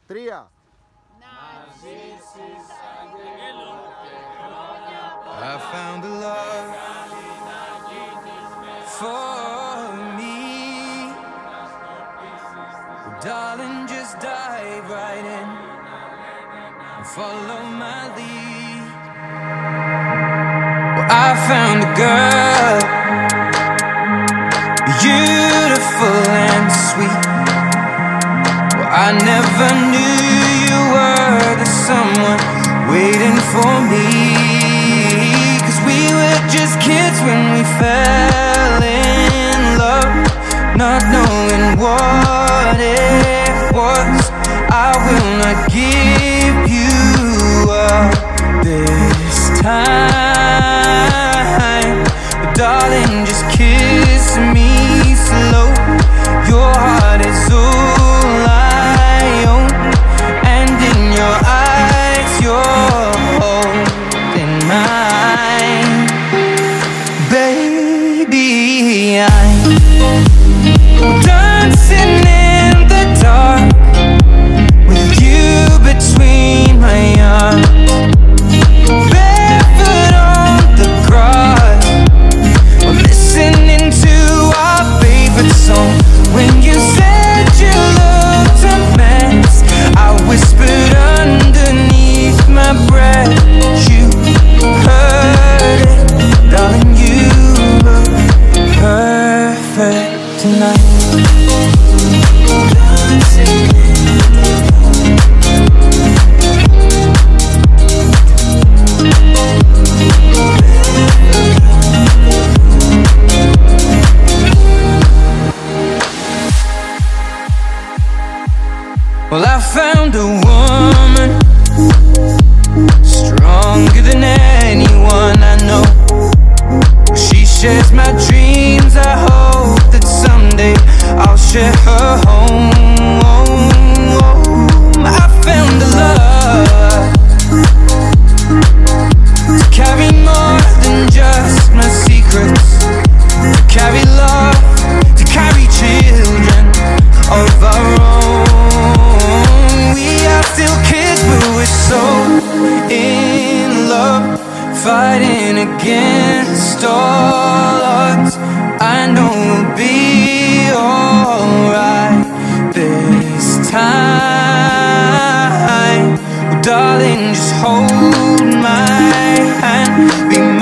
Tria. I found a love for me. Well, darling, just dive right in and follow my lead. Well, I found a girl, beautiful and sweet. Well, I never knew you were the someone waiting for me. 'Cause we were just kids when we fell in love, not knowing what it was. I will not give you up this time, but darling, just kiss me slow. Your heart is all I own, and in your eyes you're holding mine. Baby, I'm dancing in the dark with you between my arms, barefoot on the grass, we're listening to our favorite song. When you said you looked a mess, I whispered underneath my breath. You heard it, darling, you look perfect tonight. Well, I found a woman stronger than anyone I know. She shares my dreams. I hope that someday I'll share her home. I found a love to carry more than just my secrets, to carry love, to carry children of our own. We are still kids, but we're so in love, fighting against all odds. I know we'll be alright this time. Well, darling, just hold my hand. Be